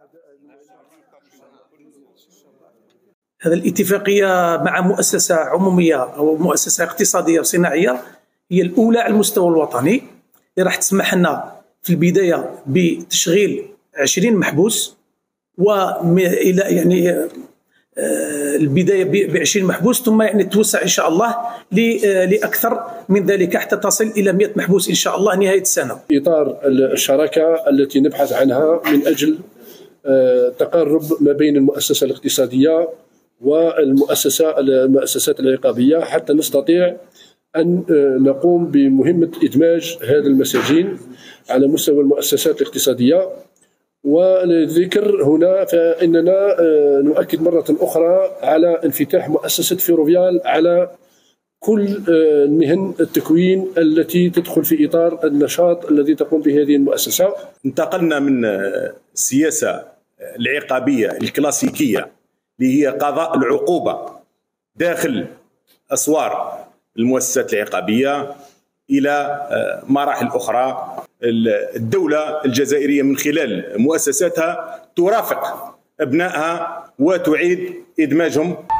هذه الاتفاقية مع مؤسسة عمومية أو مؤسسة اقتصادية وصناعية هي الأولى على المستوى الوطني، اللي راح تسمح لنا في البداية بتشغيل 20 محبوس، وإلى يعني البداية ب 20 محبوس، ثم يعني توسع إن شاء الله لأكثر من ذلك حتى تصل إلى 100 محبوس إن شاء الله نهاية السنة. إطار الشراكة التي نبحث عنها من أجل تقارب ما بين المؤسسة الاقتصادية والمؤسسات العقابية حتى نستطيع أن نقوم بمهمة إدماج هذا المساجين على مستوى المؤسسات الاقتصادية. وللذكر هنا فإننا نؤكد مرة أخرى على انفتاح مؤسسة فيروفيال على كل مهن التكوين التي تدخل في إطار النشاط الذي تقوم به هذه المؤسسة. انتقلنا من السياسة العقابية الكلاسيكية اللي هي قضاء العقوبة داخل أسوار المؤسسات العقابية إلى مراحل أخرى. الدولة الجزائرية من خلال مؤسساتها ترافق أبنائها وتعيد إدماجهم.